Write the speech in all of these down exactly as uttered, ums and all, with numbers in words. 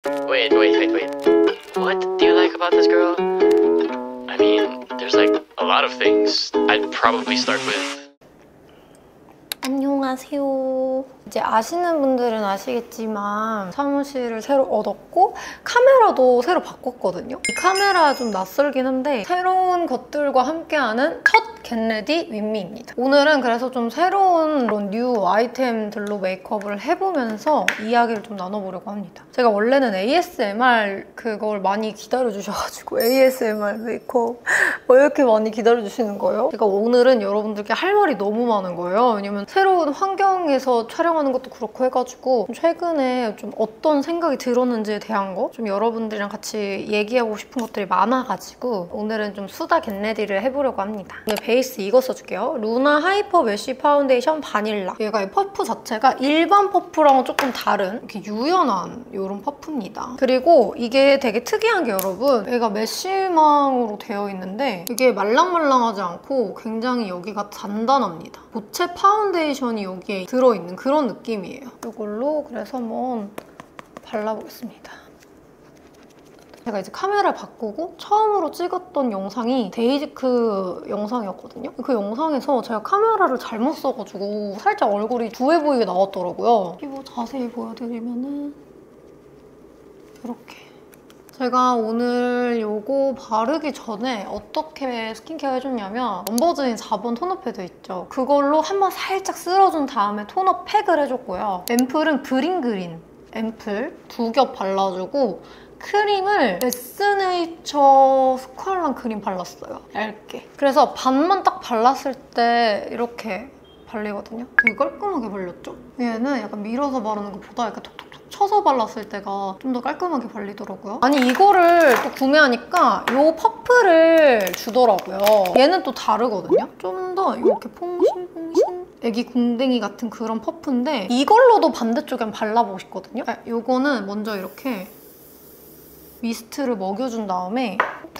Wait, wait, wait, wait. What do you like about this girl? I mean, there's like a lot of things. I'd probably start with. 안녕하세요. 이제 아시는 분들은 아시겠지만 사무실을 새로 얻었고 카메라도 새로 바꿨거든요. 이 카메라 좀 낯설긴 한데 새로운 것들과 함께하는 첫 겟레디 윈미입니다. 오늘은 그래서 좀 새로운 그런 뉴 아이템들로 메이크업을 해보면서 이야기를 좀 나눠보려고 합니다. 제가 원래는 에이에스엠알 그걸 많이 기다려주셔가지고 에이에스엠알 메이크업 왜 이렇게 많이 기다려주시는 거예요? 제가 오늘은 여러분들께 할 말이 너무 많은 거예요. 왜냐면 새로운 환경에서 촬영하는 것도 그렇고 해가지고 최근에 좀 어떤 생각이 들었는지에 대한 거 좀 여러분들이랑 같이 얘기하고 싶은 것들이 많아가지고 오늘은 좀 수다 겟레디를 해보려고 합니다. 오늘 베이스 이거 써줄게요. 루나 하이퍼 메쉬 파운데이션 바닐라. 얘가 이 퍼프 자체가 일반 퍼프랑은 조금 다른 이렇게 유연한 이런 퍼프입니다. 그리고 이게 되게 특이한 게 여러분 얘가 메쉬망으로 되어 있는데 이게 말랑말랑하지 않고 굉장히 여기가 단단합니다. 고체 파운데이션이 여기에 들어있는 그런 느낌이에요. 이걸로 그래서 한번 발라보겠습니다. 제가 이제 카메라를 바꾸고 처음으로 찍었던 영상이 데이지크 영상이었거든요. 그 영상에서 제가 카메라를 잘못 써가지고 살짝 얼굴이 부해 보이게 나왔더라고요. 피부 자세히 보여드리면은 이렇게. 제가 오늘 요거 바르기 전에 어떻게 스킨케어 해줬냐면 엄버즈인 사 번 토너 패드 있죠? 그걸로 한번 살짝 쓸어준 다음에 토너 팩을 해줬고요. 앰플은 그린그린 앰플 두 겹 발라주고 크림을 에스네이처 스ኳ랑 크림 발랐어요. 얇게. 그래서 반만 딱 발랐을 때 이렇게 발리거든요. 되게 깔끔하게 발렸죠? 얘는 약간 밀어서 바르는 것보다 이렇게 톡톡 쳐서 발랐을 때가 좀 더 깔끔하게 발리더라고요. 아니 이거를 또 구매하니까 이 퍼프를 주더라고요. 얘는 또 다르거든요. 좀 더 이렇게 퐁신퐁신 애기 궁뎅이 같은 그런 퍼프인데 이걸로도 반대쪽에 한번 발라보고 싶거든요. 아, 이거는 먼저 이렇게 미스트를 먹여준 다음에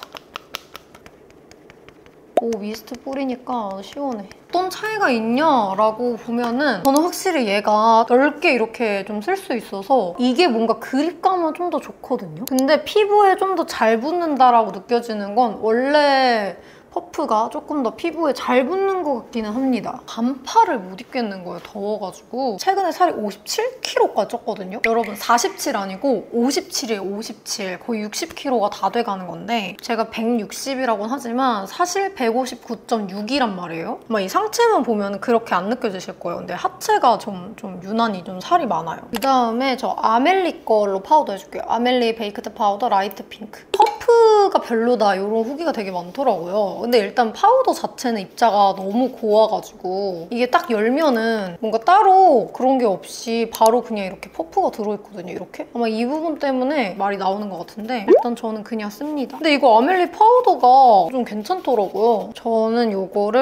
오 미스트 뿌리니까 시원해. 어떤 차이가 있냐라고 보면은 저는 확실히 얘가 넓게 이렇게 좀 쓸 수 있어서 이게 뭔가 그립감은 좀 더 좋거든요. 근데 피부에 좀 더 잘 붙는다라고 느껴지는 건 원래 퍼프가 조금 더 피부에 잘 붙는 것 같기는 합니다. 반팔을 못 입겠는 거예요, 더워가지고. 최근에 살이 오십칠 킬로그램까지 쪘거든요. 여러분 사십칠 아니고 오십칠이에요, 오십칠. 거의 육십 킬로그램가 다 돼가는 건데 제가 백육십이라고는 하지만 사실 백오십구 점 육이란 말이에요. 막 이 상체만 보면 그렇게 안 느껴지실 거예요. 근데 하체가 좀, 좀 유난히 좀 살이 많아요. 그 다음에 저 아멜리 걸로 파우더 해줄게요. 아멜리 베이크드 파우더 라이트 핑크. 퍼프가 별로다 이런 후기가 되게 많더라고요. 근데 일단 파우더 자체는 입자가 너무 고와가지고 이게 딱 열면은 뭔가 따로 그런 게 없이 바로 그냥 이렇게 퍼프가 들어있거든요, 이렇게. 아마 이 부분 때문에 말이 나오는 것 같은데 일단 저는 그냥 씁니다. 근데 이거 아멜리 파우더가 좀 괜찮더라고요. 저는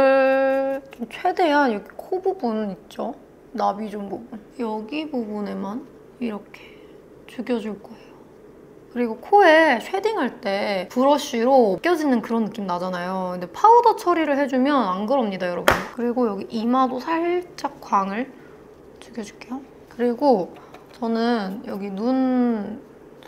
이거를 좀 최대한 여기 코 부분 있죠? 나비존 부분. 여기 부분에만 이렇게 죽여줄 거예요. 그리고 코에 쉐딩할 때 브러쉬로 벗겨지는 그런 느낌 나잖아요. 근데 파우더 처리를 해주면 안 그럽니다, 여러분. 그리고 여기 이마도 살짝 광을 죽여줄게요. 그리고 저는 여기 눈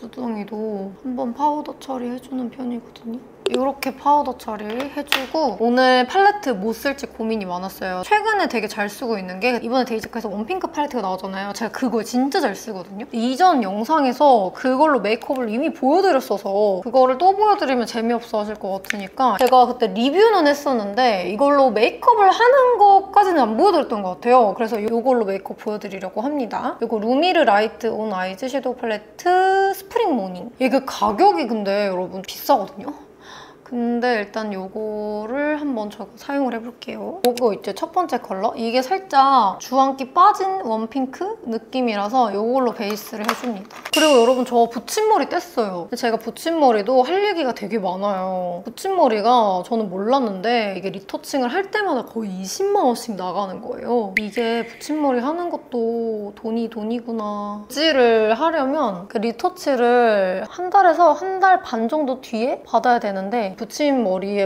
두덩이도 한번 파우더 처리해주는 편이거든요. 이렇게 파우더 처리해주고 오늘 팔레트 뭐 쓸지 고민이 많았어요. 최근에 되게 잘 쓰고 있는 게 이번에 데이지크에서 원핑크 팔레트가 나오잖아요. 제가 그걸 진짜 잘 쓰거든요. 이전 영상에서 그걸로 메이크업을 이미 보여드렸어서 그거를 또 보여드리면 재미없어 하실 것 같으니까 제가 그때 리뷰는 했었는데 이걸로 메이크업을 하는 것까지는 안 보여드렸던 것 같아요. 그래서 이걸로 메이크업 보여드리려고 합니다. 이거 루미르 라이트 온 아이즈 섀도우 팔레트 스프링 모닝. 이게 가격이 근데 여러분 비싸거든요. 근데 일단 요거를 한번 제가 사용을 해볼게요. 요거 있죠? 첫 번째 컬러? 이게 살짝 주황기 빠진 웜핑크 느낌이라서 요걸로 베이스를 해줍니다. 그리고 여러분 저 붙임머리 뗐어요. 근데 제가 붙임머리도 할 얘기가 되게 많아요. 붙임머리가 저는 몰랐는데 이게 리터칭을 할 때마다 거의 이십만 원씩 나가는 거예요. 이게 붙임머리 하는 것도 돈이 돈이구나. 빗질을 하려면 그 리터치를 한 달에서 한 달 반 정도 뒤에 받아야 되는데 붙임머리에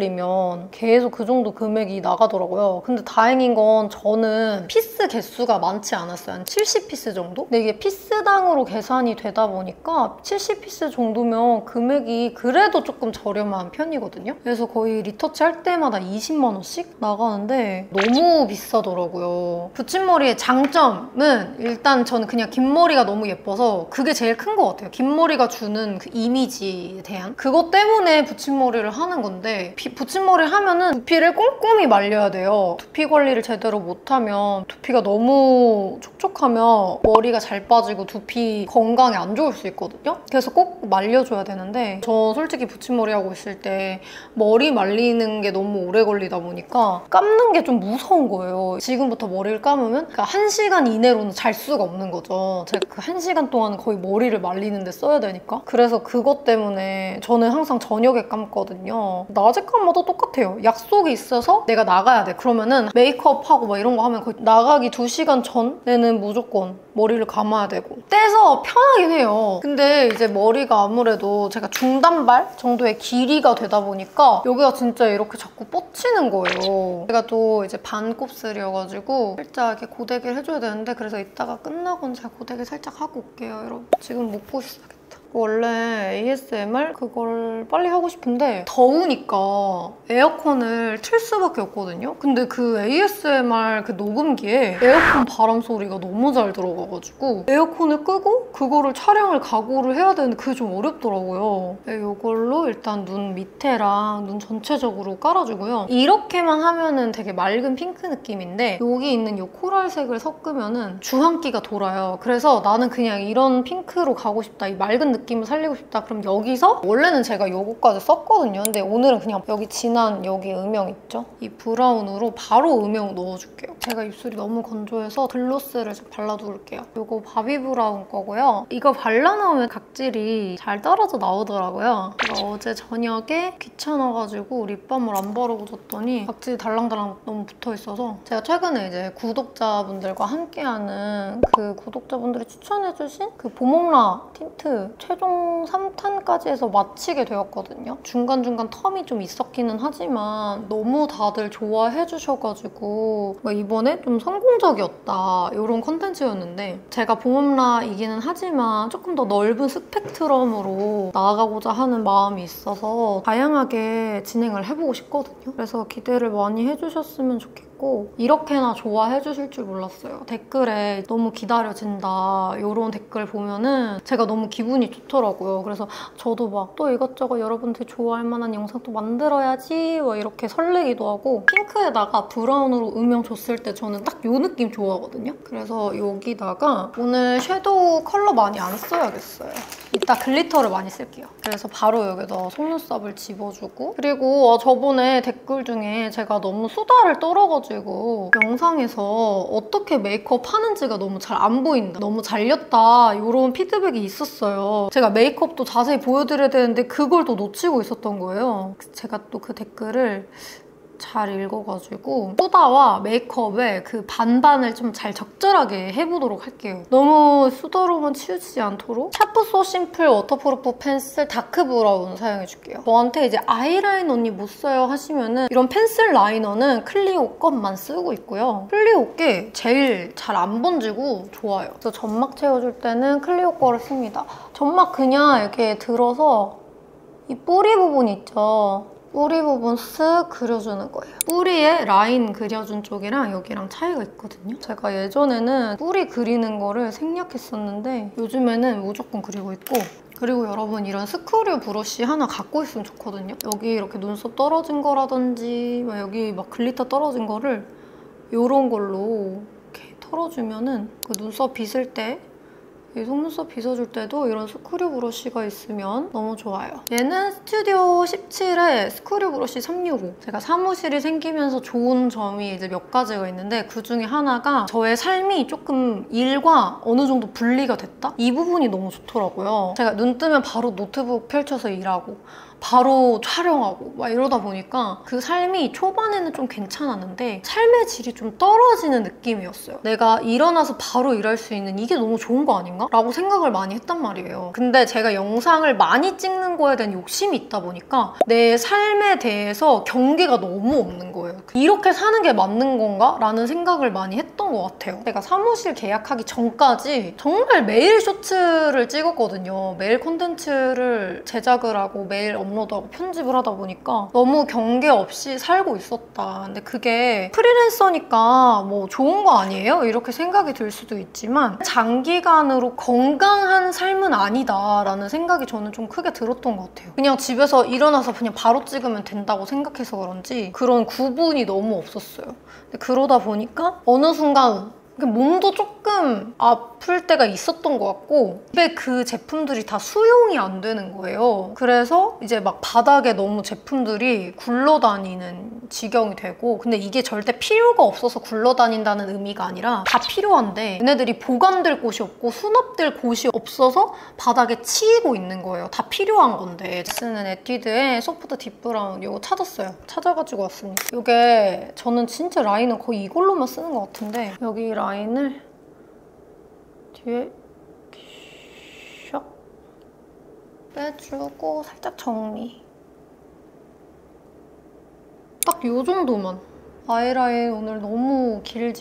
맞들리면 계속 그 정도 금액이 나가더라고요. 근데 다행인 건 저는 피스 개수가 많지 않았어요. 한 칠십 피스 정도? 근데 이게 피스당으로 계산이 되다 보니까 칠십 피스 정도면 금액이 그래도 조금 저렴한 편이거든요. 그래서 거의 리터치 할 때마다 이십만 원씩 나가는데 너무 비싸더라고요. 붙임머리의 장점은 일단 저는 그냥 긴 머리가 너무 예뻐서 그게 제일 큰 것 같아요. 긴 머리가 주는 그 이미지에 대한 그것 때문에 붙임머리를 하는 건데 비, 붙임머리를 하면은 두피를 꼼꼼히 말려야 돼요. 두피 관리를 제대로 못하면 두피가 너무 촉촉하면 머리가 잘 빠지고 두피 건강에 안 좋을 수 있거든요. 그래서 꼭 말려줘야 되는데 저 솔직히 붙임머리 하고 있을 때 머리 말리는 게 너무 오래 걸리다 보니까 감는 게 좀 무서운 거예요. 지금부터 머리를 감으면 그러니까 한 시간 이내로는 잘 수가 없는 거죠. 제가 그 한 시간 동안 거의 머리를 말리는데 써야 되니까. 그래서 그것 때문에 저는 항상 저녁에 감거든요. 낮에 감아도 똑같아요. 약속이 있어서 내가 나가야 돼. 그러면은 메이크업하고 막 이런 거 하면 거의 나가기 두 시간 전에는 무조건 머리를 감아야 되고 떼서 편하긴 해요. 근데 이제 머리가 아무래도 제가 중단발 정도의 길이가 되다 보니까 여기가 진짜 이렇게 자꾸 뻗치는 거예요. 제가 또 이제 반곱슬이어가지고 살짝 이렇게 고데기를 해줘야 되는데 그래서 이따가 끝나고는 제가 고데기 살짝 하고 올게요, 여러분. 지금 못 보시겠다. 원래 에이에스엠알 그걸 빨리 하고 싶은데 더우니까 에어컨을 틀 수밖에 없거든요. 근데 그 에이에스엠알 그 녹음기에 에어컨 바람 소리가 너무 잘 들어가가지고 에어컨을 끄고 그거를 촬영을 각오를 해야 되는데 그게 좀 어렵더라고요. 이걸로 일단 눈 밑에랑 눈 전체적으로 깔아주고요. 이렇게만 하면은 되게 맑은 핑크 느낌인데 여기 있는 이 코랄색을 섞으면은 주황기가 돌아요. 그래서 나는 그냥 이런 핑크로 가고 싶다. 이 맑은 느낌을 살리고 싶다. 그럼 여기서 원래는 제가 요거까지 썼거든요. 근데 오늘은 그냥 여기 진한 여기 음영 있죠? 이 브라운으로 바로 음영 넣어줄게요. 제가 입술이 너무 건조해서 글로스를 좀 발라둘게요. 요거 바비 브라운 거고요. 이거 발라놓으면 각질이 잘 떨어져 나오더라고요. 제가 어제 저녁에 귀찮아가지고 립밤을 안 바르고 잤더니 각질이 달랑달랑 너무 붙어있어서 제가 최근에 이제 구독자분들과 함께하는 그 구독자분들이 추천해주신 그 보몽라 틴트 최종 삼 탄까지 해서 마치게 되었거든요. 중간중간 텀이 좀 있었기는 하지만 너무 다들 좋아해 주셔가지고 이번에 좀 성공적이었다 이런 컨텐츠였는데 제가 보험라이기는 하지만 조금 더 넓은 스펙트럼으로 나아가고자 하는 마음이 있어서 다양하게 진행을 해보고 싶거든요. 그래서 기대를 많이 해주셨으면 좋겠고 이렇게나 좋아해 주실 줄 몰랐어요. 댓글에 너무 기다려진다 이런 댓글 보면은 제가 너무 기분이 좋더라고요. 그래서 저도 막 또 이것저것 여러분들이 좋아할 만한 영상 또 만들어야지 막 이렇게 설레기도 하고 핑크에다가 브라운으로 음영 줬을 때 저는 딱 이 느낌 좋아하거든요. 그래서 여기다가 오늘 섀도우 컬러 많이 안 써야겠어요. 이따 글리터를 많이 쓸게요. 그래서 바로 여기다 속눈썹을 집어주고 그리고 어, 저번에 댓글 중에 제가 너무 수다를 떨어가지고 영상에서 어떻게 메이크업 하는지가 너무 잘 안 보인다. 너무 잘렸다. 이런 피드백이 있었어요. 제가 메이크업도 자세히 보여드려야 되는데 그걸 또 놓치고 있었던 거예요. 제가 또 그 댓글을 잘 읽어가지고 수다와 메이크업의 그 반반을 좀 잘 적절하게 해보도록 할게요. 너무 수다로만 치우치지 않도록 샤프 소 심플 워터프루프 펜슬 다크 브라운 사용해줄게요. 저한테 이제 아이라인 언니 못 써요 하시면은 이런 펜슬 라이너는 클리오 것만 쓰고 있고요. 클리오 게 제일 잘 안 번지고 좋아요. 그래서 점막 채워줄 때는 클리오 거를 씁니다. 점막 그냥 이렇게 들어서 이 뿌리 부분 있죠? 뿌리 부분 쓱 그려주는 거예요. 뿌리에 라인 그려준 쪽이랑 여기랑 차이가 있거든요. 제가 예전에는 뿌리 그리는 거를 생략했었는데 요즘에는 무조건 그리고 있고 그리고 여러분 이런 스크류 브러쉬 하나 갖고 있으면 좋거든요. 여기 이렇게 눈썹 떨어진 거라든지 막 여기 막 글리터 떨어진 거를 이런 걸로 이렇게 털어주면은 그 눈썹 빗을 때 이 속눈썹 빗어줄 때도 이런 스크류 브러쉬가 있으면 너무 좋아요. 얘는 스튜디오 십칠의 스크류 브러쉬 삼육오. 제가 사무실이 생기면서 좋은 점이 이제 몇 가지가 있는데 그 중에 하나가 저의 삶이 조금 일과 어느 정도 분리가 됐다? 이 부분이 너무 좋더라고요. 제가 눈 뜨면 바로 노트북 펼쳐서 일하고 바로 촬영하고 막 이러다 보니까 그 삶이 초반에는 좀 괜찮았는데 삶의 질이 좀 떨어지는 느낌이었어요. 내가 일어나서 바로 일할 수 있는 이게 너무 좋은 거 아닌가? 라고 생각을 많이 했단 말이에요. 근데 제가 영상을 많이 찍는 거에 대한 욕심이 있다 보니까 내 삶에 대해서 경계가 너무 없는 거예요. 이렇게 사는 게 맞는 건가? 라는 생각을 많이 했던 것 같아요. 제가 사무실 계약하기 전까지 정말 매일 쇼츠를 찍었거든요. 매일 콘텐츠를 제작을 하고 매일 업로드하고 편집을 하다 보니까 너무 경계 없이 살고 있었다. 근데 그게 프리랜서니까 뭐 좋은 거 아니에요? 이렇게 생각이 들 수도 있지만 장기간으로 건강한 삶은 아니다 라는 생각이 저는 좀 크게 들었던 것 같아요. 그냥 집에서 일어나서 그냥 바로 찍으면 된다고 생각해서 그런지 그런 구분이 너무 없었어요. 근데 그러다 보니까 어느 순간 몸도 조금 아플 때가 있었던 것 같고 집에 그 제품들이 다 수용이 안 되는 거예요. 그래서 이제 막 바닥에 너무 제품들이 굴러다니는 지경이 되고 근데 이게 절대 필요가 없어서 굴러다닌다는 의미가 아니라 다 필요한데 얘네들이 보관될 곳이 없고 수납될 곳이 없어서 바닥에 치이고 있는 거예요. 다 필요한 건데 쓰는 에뛰드의 소프트 딥 브라운 이거 찾았어요. 찾아가지고 왔습니다. 이게 저는 진짜 라이너 거의 이걸로만 쓰는 것 같은데 여기 라이너 라인을 뒤에 샥 빼주고 살짝 정리. 딱 이 정도만. 아이라인 오늘 너무 길지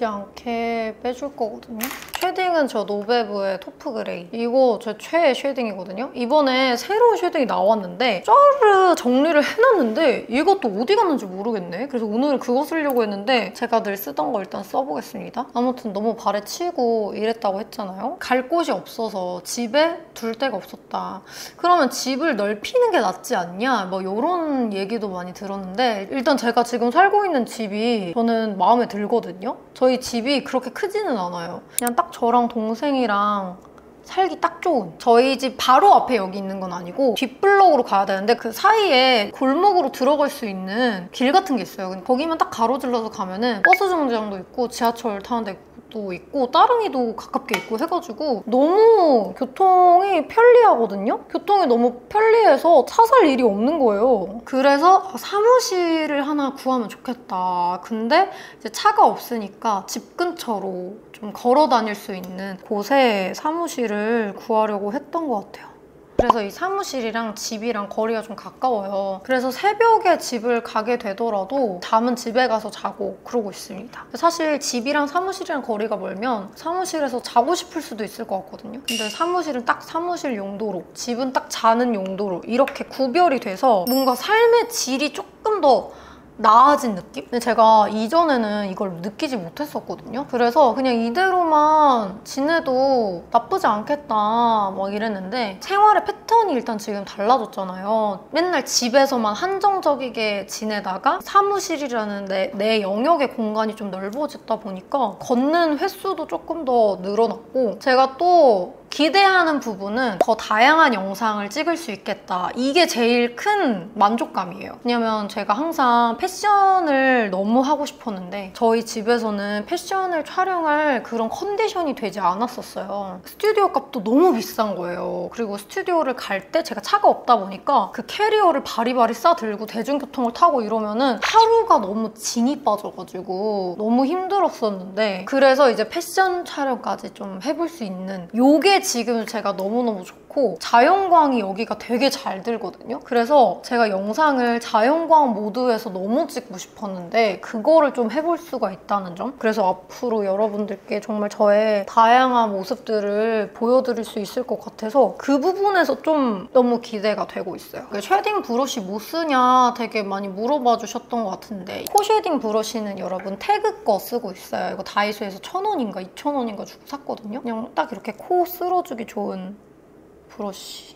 않게 빼줄 거거든요. 쉐딩은 저 노베브의 토프 그레이. 이거 제 최애 쉐딩이거든요. 이번에 새로운 쉐딩이 나왔는데 쫙 정리를 해놨는데 이것도 어디 갔는지 모르겠네. 그래서 오늘은 그거 쓰려고 했는데 제가 늘 쓰던 거 일단 써보겠습니다. 아무튼 너무 발에 치고 이랬다고 했잖아요. 갈 곳이 없어서 집에 둘 데가 없었다. 그러면 집을 넓히는 게 낫지 않냐? 뭐 이런 얘기도 많이 들었는데 일단 제가 지금 살고 있는 집이 저는 마음에 들거든요. 저희 집이 그렇게 크지는 않아요. 그냥 딱 저랑 동생이랑 살기 딱 좋은. 저희 집 바로 앞에 여기 있는 건 아니고 뒷블럭으로 가야 되는데 그 사이에 골목으로 들어갈 수 있는 길 같은 게 있어요. 거기만 딱 가로질러서 가면은 버스 정류장도 있고 지하철 타는 데 도 있고 따릉이도 가깝게 있고 해가지고 너무 교통이 편리하거든요? 교통이 너무 편리해서 차 살 일이 없는 거예요. 그래서 사무실을 하나 구하면 좋겠다. 근데 이제 차가 없으니까 집 근처로 좀 걸어 다닐 수 있는 곳에 사무실을 구하려고 했던 것 같아요. 그래서 이 사무실이랑 집이랑 거리가 좀 가까워요. 그래서 새벽에 집을 가게 되더라도 잠은 집에 가서 자고 그러고 있습니다. 사실 집이랑 사무실이랑 거리가 멀면 사무실에서 자고 싶을 수도 있을 것 같거든요. 근데 사무실은 딱 사무실 용도로, 집은 딱 자는 용도로 이렇게 구별이 돼서 뭔가 삶의 질이 조금 더 나아진 느낌? 근데 제가 이전에는 이걸 느끼지 못했었거든요. 그래서 그냥 이대로만 지내도 나쁘지 않겠다 막 이랬는데 생활의 패턴이 일단 지금 달라졌잖아요. 맨날 집에서만 한정적이게 지내다가 사무실이라는 내, 내 영역의 공간이 좀 넓어졌다 보니까 걷는 횟수도 조금 더 늘어났고 제가 또 기대하는 부분은 더 다양한 영상을 찍을 수 있겠다. 이게 제일 큰 만족감이에요. 왜냐면 제가 항상 패션을 너무 하고 싶었는데 저희 집에서는 패션을 촬영할 그런 컨디션이 되지 않았었어요. 스튜디오 값도 너무 비싼 거예요. 그리고 스튜디오를 갈 때 제가 차가 없다 보니까 그 캐리어를 바리바리 싸들고 대중교통을 타고 이러면은 하루가 너무 진이 빠져가지고 너무 힘들었었는데 그래서 이제 패션 촬영까지 좀 해볼 수 있는 요게 지금 제가 너무너무 좋고 자연광이 여기가 되게 잘 들거든요. 그래서 제가 영상을 자연광 모드에서 너무 찍고 싶었는데 그거를 좀 해볼 수가 있다는 점. 그래서 앞으로 여러분들께 정말 저의 다양한 모습들을 보여드릴 수 있을 것 같아서 그 부분에서 좀 너무 기대가 되고 있어요. 쉐딩 브러쉬 뭐 쓰냐 되게 많이 물어봐 주셨던 것 같은데 코 쉐딩 브러쉬는 여러분 태그 거 쓰고 있어요. 이거 다이소에서 천 원인가 이천 원인가 주고 샀거든요. 그냥 딱 이렇게 코 쓸어주기 좋은 브러쉬.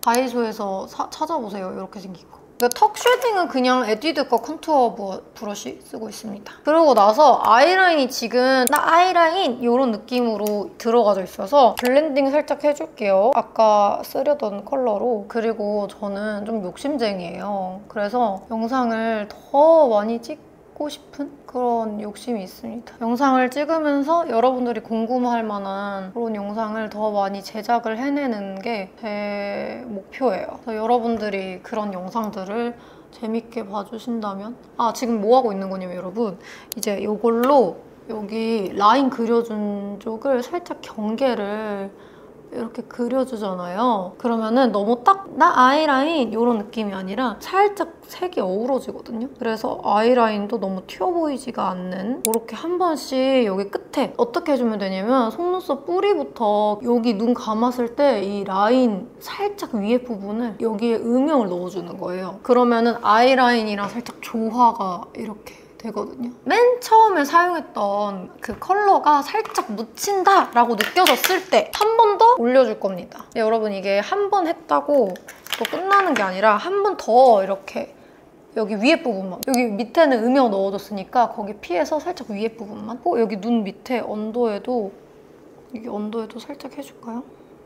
다이소에서 사, 찾아보세요. 이렇게 생긴 거. 턱 쉐딩은 그냥 에뛰드 거 컨투어 브러쉬 쓰고 있습니다. 그러고 나서 아이라인이 지금 나 아이라인 이런 느낌으로 들어가져 있어서 블렌딩 살짝 해줄게요. 아까 쓰려던 컬러로. 그리고 저는 좀 욕심쟁이에요. 그래서 영상을 더 많이 찍 찍고 싶은 그런 욕심이 있습니다. 영상을 찍으면서 여러분들이 궁금할 만한 그런 영상을 더 많이 제작을 해내는 게 제 목표예요. 그래서 여러분들이 그런 영상들을 재밌게 봐주신다면 아 지금 뭐 하고 있는 거냐면 여러분 이제 이걸로 여기 라인 그려준 쪽을 살짝 경계를 이렇게 그려주잖아요. 그러면은 너무 딱 나 아이라인 이런 느낌이 아니라 살짝 색이 어우러지거든요. 그래서 아이라인도 너무 튀어 보이지가 않는 이렇게 한 번씩 여기 끝에 어떻게 해주면 되냐면 속눈썹 뿌리부터 여기 눈 감았을 때 이 라인 살짝 위에 부분을 여기에 음영을 넣어주는 거예요. 그러면은 아이라인이랑 살짝 조화가 이렇게 되거든요. 맨 처음에 사용했던 그 컬러가 살짝 묻힌다 라고 느껴졌을 때 한 번 더 올려줄 겁니다. 근데 여러분 이게 한 번 했다고 또 끝나는 게 아니라 한 번 더 이렇게 여기 위에 부분만 여기 밑에는 음영 넣어줬으니까 거기 피해서 살짝 위에 부분만 어, 여기 눈 밑에 언더에도 여기 언더에도 살짝 해줄까요?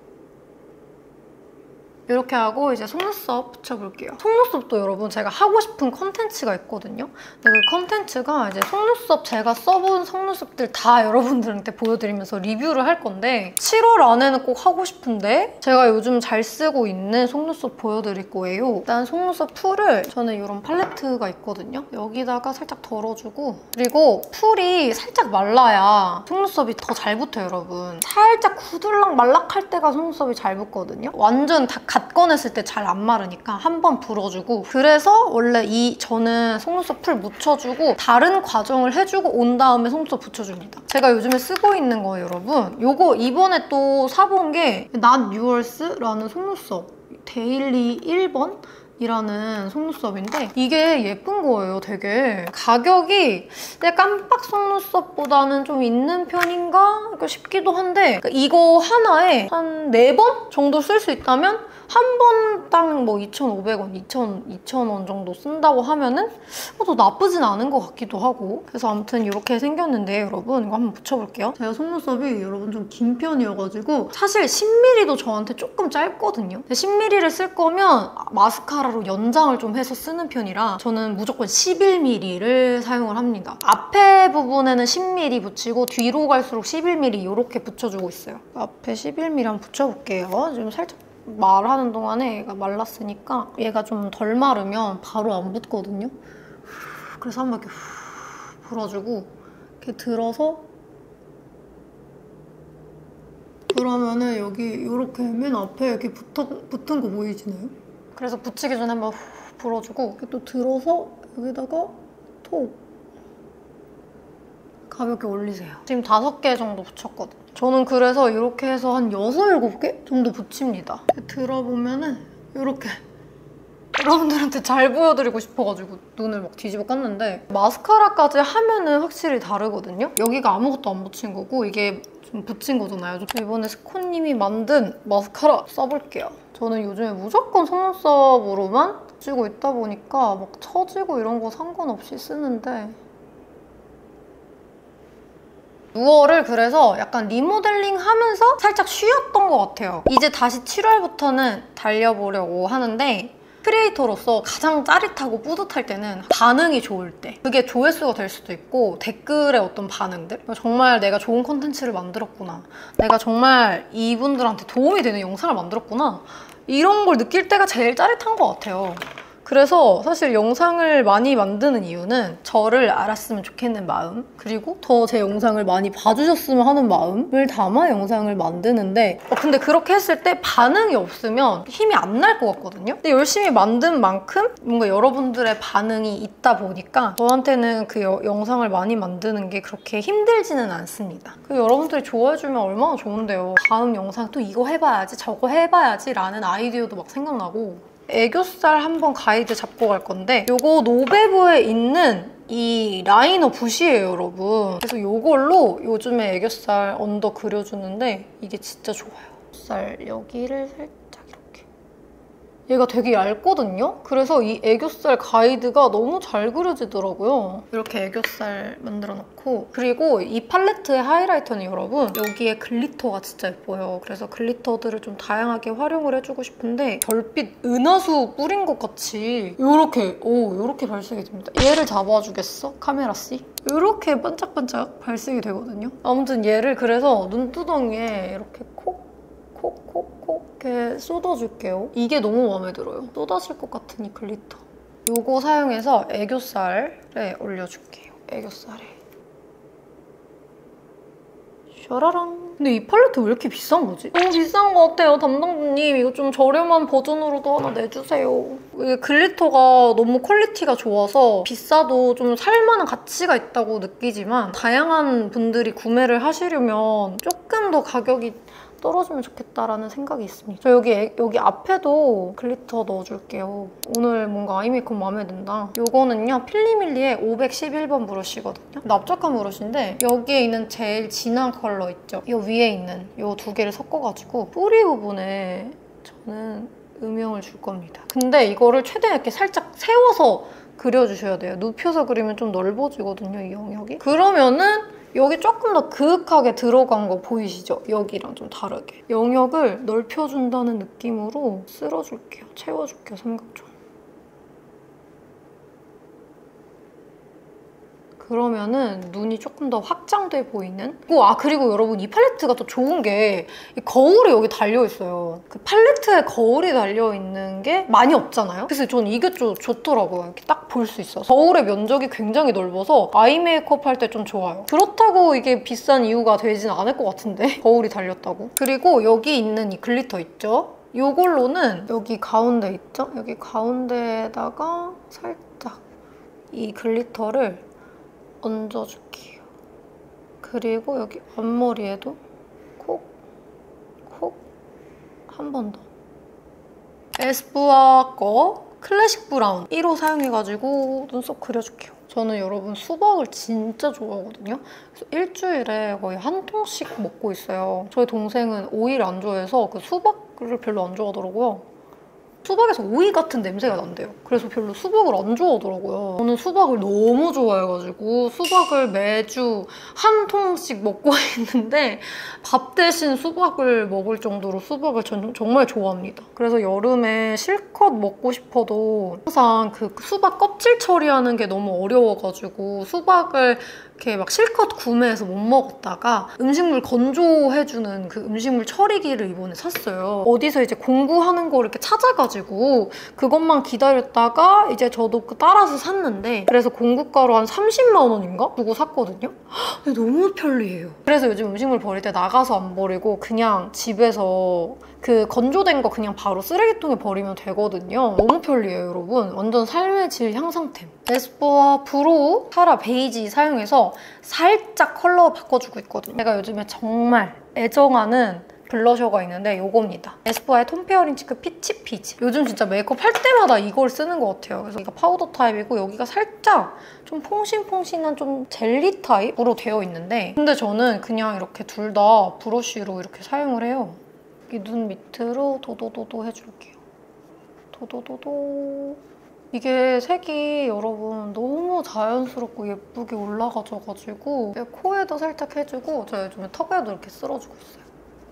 이렇게 하고 이제 속눈썹 붙여볼게요. 속눈썹도 여러분 제가 하고 싶은 컨텐츠가 있거든요. 근데 그 컨텐츠가 이제 속눈썹 제가 써본 속눈썹들 다 여러분들한테 보여드리면서 리뷰를 할 건데 칠월 안에는 꼭 하고 싶은데 제가 요즘 잘 쓰고 있는 속눈썹 보여드릴 거예요. 일단 속눈썹 풀을 저는 이런 팔레트가 있거든요. 여기다가 살짝 덜어주고 그리고 풀이 살짝 말라야 속눈썹이 더 잘 붙어요, 여러분. 살짝 후들락 말락할 때가 속눈썹이 잘 붙거든요. 완전 다 갓 꺼냈을 때 잘 안 마르니까 한 번 불어주고 그래서 원래 이 저는 속눈썹 풀 묻혀주고 다른 과정을 해주고 온 다음에 속눈썹 붙여줍니다. 제가 요즘에 쓰고 있는 거예요, 여러분. 요거 이번에 또 사본 게 Not Yours라는 속눈썹 데일리 일 번? 이라는 속눈썹인데 이게 예쁜 거예요, 되게. 가격이 내 깜빡 속눈썹보다는 좀 있는 편인가 싶기도 한데 이거 하나에 한 네 번 정도 쓸 수 있다면 한 번당 뭐 이천오백 원, 이천 원 정도 쓴다고 하면은 또 나쁘진 않은 것 같기도 하고 그래서 아무튼 이렇게 생겼는데 여러분 이거 한번 붙여볼게요. 제가 속눈썹이 여러분 좀 긴 편이어가지고 사실 십 밀리미터도 저한테 조금 짧거든요. 근데 십 밀리미터를 쓸 거면 마스카라로 연장을 좀 해서 쓰는 편이라 저는 무조건 십일 밀리미터를 사용을 합니다. 앞에 부분에는 십 밀리미터 붙이고 뒤로 갈수록 십일 밀리미터 이렇게 붙여주고 있어요. 앞에 십일 밀리미터 한번 붙여볼게요. 지금 살짝 말하는 동안에 얘가 말랐으니까 얘가 좀 덜 마르면 바로 안 붙거든요. 그래서 한번 이렇게 불어주고 이렇게 들어서 그러면은 여기 이렇게 맨 앞에 이렇게 붙어, 붙은 거 보이시나요? 그래서 붙이기 전에 한번 불어주고 이렇게 또 들어서 여기다가 톡 가볍게 올리세요. 지금 다섯 개 정도 붙였거든요. 저는 그래서 이렇게 해서 한 여섯, 일곱 개 정도 붙입니다. 들어보면은 이렇게 여러분들한테 잘 보여드리고 싶어가지고 눈을 막 뒤집어 깠는데 마스카라까지 하면은 확실히 다르거든요? 여기가 아무것도 안 붙인 거고 이게 좀 붙인 거잖아요. 이번에 스코님이 만든 마스카라 써볼게요. 저는 요즘에 무조건 속눈썹으로만 쓰고 있다 보니까 막 처지고 이런 거 상관없이 쓰는데 유월을 그래서 약간 리모델링 하면서 살짝 쉬었던 것 같아요. 이제 다시 칠월부터는 달려보려고 하는데 크리에이터로서 가장 짜릿하고 뿌듯할 때는 반응이 좋을 때 그게 조회수가 될 수도 있고 댓글의 어떤 반응들 정말 내가 좋은 콘텐츠를 만들었구나 내가 정말 이분들한테 도움이 되는 영상을 만들었구나 이런 걸 느낄 때가 제일 짜릿한 것 같아요. 그래서 사실 영상을 많이 만드는 이유는 저를 알았으면 좋겠는 마음 그리고 더 제 영상을 많이 봐주셨으면 하는 마음을 담아 영상을 만드는데 어, 근데 그렇게 했을 때 반응이 없으면 힘이 안 날 것 같거든요. 근데 열심히 만든 만큼 뭔가 여러분들의 반응이 있다 보니까 저한테는 그 여, 영상을 많이 만드는 게 그렇게 힘들지는 않습니다. 그 여러분들이 좋아해주면 얼마나 좋은데요. 다음 영상 또 이거 해봐야지 저거 해봐야지 라는 아이디어도 막 생각나고 애교살 한번 가이드 잡고 갈 건데 요거 노베브에 있는 이 라이너 붓이에요, 여러분. 그래서 요걸로 요즘에 애교살 언더 그려주는데 이게 진짜 좋아요. 애교살 여기를 살짝 이렇게 얘가 되게 얇거든요? 그래서 이 애교살 가이드가 너무 잘 그려지더라고요. 이렇게 애교살 만들어 놓고, 그리고 이 팔레트의 하이라이터는 여러분 여기에 글리터가 진짜 예뻐요. 그래서 글리터들을 좀 다양하게 활용을 해주고 싶은데 별빛 은하수 뿌린 것 같이 이렇게 오 이렇게 발색이 됩니다. 얘를 잡아주겠어? 카메라씨? 이렇게 반짝반짝 발색이 되거든요. 아무튼 얘를 그래서 눈두덩이에 이렇게 콕 콕콕콕 이렇게 쏟아줄게요. 이게 너무 마음에 들어요. 쏟아질 것 같은 이 글리터. 요거 사용해서 애교살에 올려줄게요. 애교살에. 샤라랑. 근데 이 팔레트 왜 이렇게 비싼 거지? 너무 비싼 것 같아요, 담당자님. 이거 좀 저렴한 버전으로도 하나 내주세요. 이게 글리터가 너무 퀄리티가 좋아서 비싸도 좀 살만한 가치가 있다고 느끼지만 다양한 분들이 구매를 하시려면 조금 더 가격이 떨어지면 좋겠다라는 생각이 있습니다. 저 여기, 여기 앞에도 글리터 넣어줄게요. 오늘 뭔가 아이 메이크업 마음에 든다. 이거는요, 필리밀리의 오백십일 번 브러쉬거든요. 납작한 브러쉬인데 여기에 있는 제일 진한 컬러 있죠? 이 위에 있는 이 두 개를 섞어가지고 뿌리 부분에 저는 음영을 줄 겁니다. 근데 이거를 최대한 이렇게 살짝 세워서 그려주셔야 돼요. 눕혀서 그리면 좀 넓어지거든요, 이 영역이. 그러면은 여기 조금 더 그윽하게 들어간 거 보이시죠? 여기랑 좀 다르게. 영역을 넓혀준다는 느낌으로 쓸어줄게요. 채워줄게요, 삼각존. 그러면은 눈이 조금 더 확장돼 보이는? 오, 아 그리고 여러분 이 팔레트가 또 좋은 게 거울이 여기 달려있어요. 그 팔레트에 거울이 달려있는 게 많이 없잖아요? 그래서 전 이게 좀 좋더라고요. 이렇게 딱 볼 수 있어서. 거울의 면적이 굉장히 넓어서 아이 메이크업 할 때 좀 좋아요. 그렇다고 이게 비싼 이유가 되진 않을 것 같은데? 거울이 달렸다고. 그리고 여기 있는 이 글리터 있죠? 이걸로는 여기 가운데 있죠? 여기 가운데에다가 살짝 이 글리터를 얹어줄게요. 그리고 여기 앞머리에도 콕, 콕 한 번 더. 에스쁘아 거 클래식 브라운 일 호 사용해가지고 눈썹 그려줄게요. 저는 여러분 수박을 진짜 좋아하거든요. 그래서 일주일에 거의 한 통씩 먹고 있어요. 저희 동생은 오이를 안 좋아해서 그 수박을 별로 안 좋아하더라고요. 수박에서 오이 같은 냄새가 난대요. 그래서 별로 수박을 안 좋아하더라고요. 저는 수박을 너무 좋아해가지고 수박을 매주 한 통씩 먹고 있는데 밥 대신 수박을 먹을 정도로 수박을 전 정말 좋아합니다. 그래서 여름에 실컷 먹고 싶어도 항상 그 수박 껍질 처리하는 게 너무 어려워가지고 수박을 이렇게 막 실컷 구매해서 못 먹었다가 음식물 건조해주는 그 음식물 처리기를 이번에 샀어요. 어디서 이제 공구하는 걸 이렇게 찾아가지고 그것만 기다렸다가 이제 저도 그 따라서 샀는데 그래서 공구가로 한 삼십만 원인가? 주고 샀거든요? 근데 너무 편리해요. 그래서 요즘 음식물 버릴 때 나가서 안 버리고 그냥 집에서 그 건조된 거 그냥 바로 쓰레기통에 버리면 되거든요. 너무 편리해요, 여러분. 완전 삶의 질 향상템. 에스쁘아 브로우 카라 베이지 사용해서 살짝 컬러 바꿔주고 있거든요. 제가 요즘에 정말 애정하는 블러셔가 있는데 이겁니다. 에스쁘아의 톤 페어링 치크 피치 피지. 요즘 진짜 메이크업 할 때마다 이걸 쓰는 것 같아요. 그래서 이거 파우더 타입이고 여기가 살짝 좀 퐁신퐁신한 좀 젤리 타입으로 되어 있는데 근데 저는 그냥 이렇게 둘 다 브러쉬로 이렇게 사용을 해요. 이 눈 밑으로 도도도도 해줄게요. 도도도도. 이게 색이 여러분 너무 자연스럽고 예쁘게 올라가져가지고 코에도 살짝 해주고 저 요즘에 턱에도 이렇게 쓸어주고 있어요.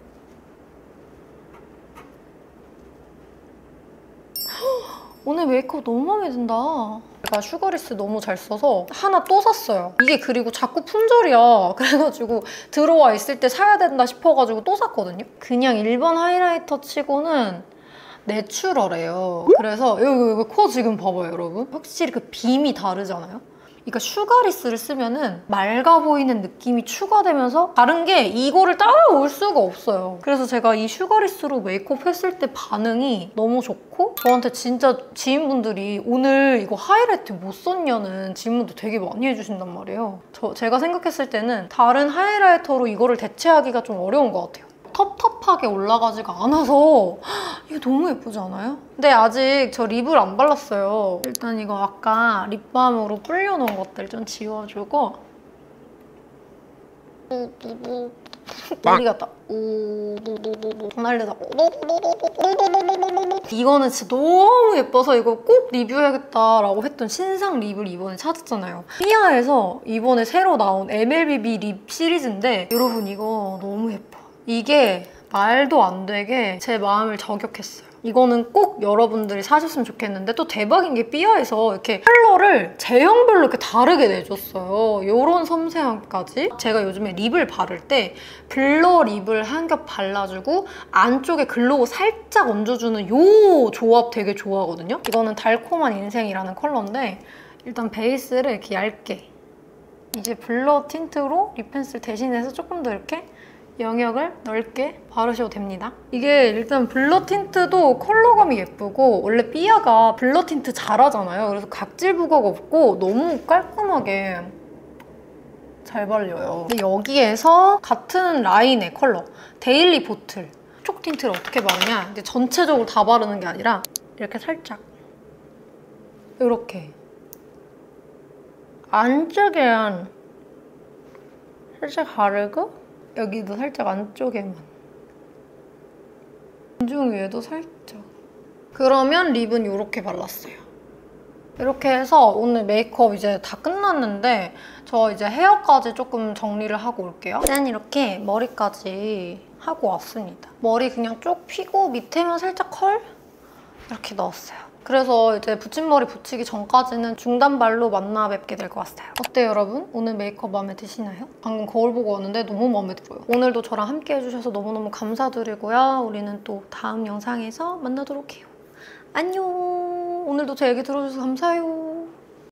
오늘 메이크업 너무 마음에 든다. 제가 슈거리스 너무 잘 써서 하나 또 샀어요. 이게 그리고 자꾸 품절이야. 그래가지고 들어와 있을 때 사야 된다 싶어가지고 또 샀거든요. 그냥 일반 하이라이터 치고는 내추럴해요. 그래서 여기, 여기 코 지금 봐봐요, 여러분. 확실히 그 빔이 다르잖아요? 그러니까 슈가리스를 쓰면은 맑아 보이는 느낌이 추가되면서 다른 게 이거를 따라올 수가 없어요. 그래서 제가 이 슈가리스로 메이크업 했을 때 반응이 너무 좋고 저한테 진짜 지인분들이 오늘 이거 하이라이트 못 썼냐는 질문도 되게 많이 해주신단 말이에요. 저, 제가 생각했을 때는 다른 하이라이터로 이거를 대체하기가 좀 어려운 것 같아요. 텁텁하게 올라가지가 않아서 이게 너무 예쁘지 않아요? 근데 아직 저 립을 안 발랐어요. 일단 이거 아까 립밤으로 불려놓은 것들 좀 지워주고 머리 같다. 날리다. 이거는 진짜 너무 예뻐서 이거 꼭 리뷰해야겠다라고 했던 신상 립을 이번에 찾았잖아요. 삐아에서 이번에 새로 나온 엠엘비비 립 시리즈인데 여러분 이거 너무 예뻐. 이게 말도 안 되게 제 마음을 저격했어요. 이거는 꼭 여러분들이 사셨으면 좋겠는데 또 대박인 게 삐아에서 이렇게 컬러를 제형별로 이렇게 다르게 내줬어요. 이런 섬세함까지. 제가 요즘에 립을 바를 때 블러 립을 한 겹 발라주고 안쪽에 글로우 살짝 얹어주는 이 조합 되게 좋아하거든요. 이거는 달콤한 인생이라는 컬러인데 일단 베이스를 이렇게 얇게 이제 블러 틴트로 립 펜슬 대신해서 조금 더 이렇게 영역을 넓게 바르셔도 됩니다. 이게 일단 블러 틴트도 컬러감이 예쁘고 원래 삐아가 블러 틴트 잘하잖아요. 그래서 각질 부각 없고 너무 깔끔하게 잘 발려요. 근데 여기에서 같은 라인의 컬러 데일리 보틀 촉 틴트를 어떻게 바르냐 이제 전체적으로 다 바르는 게 아니라 이렇게 살짝 이렇게 안쪽에는 살짝 바르고 여기도 살짝 안쪽에만 안중 위에도 살짝 그러면 립은 이렇게 발랐어요. 이렇게 해서 오늘 메이크업 이제 다 끝났는데 저 이제 헤어까지 조금 정리를 하고 올게요. 짠 이렇게 머리까지 하고 왔습니다. 머리 그냥 쭉 펴고 밑에만 살짝 컬 이렇게 넣었어요. 그래서 이제 붙임머리 붙이기 전까지는 중단발로 만나 뵙게 될 것 같아요. 어때요 여러분? 오늘 메이크업 마음에 드시나요? 방금 거울 보고 왔는데 너무 마음에 들어요. 오늘도 저랑 함께 해주셔서 너무너무 감사드리고요. 우리는 또 다음 영상에서 만나도록 해요. 안녕! 오늘도 제 얘기 들어주셔서 감사해요.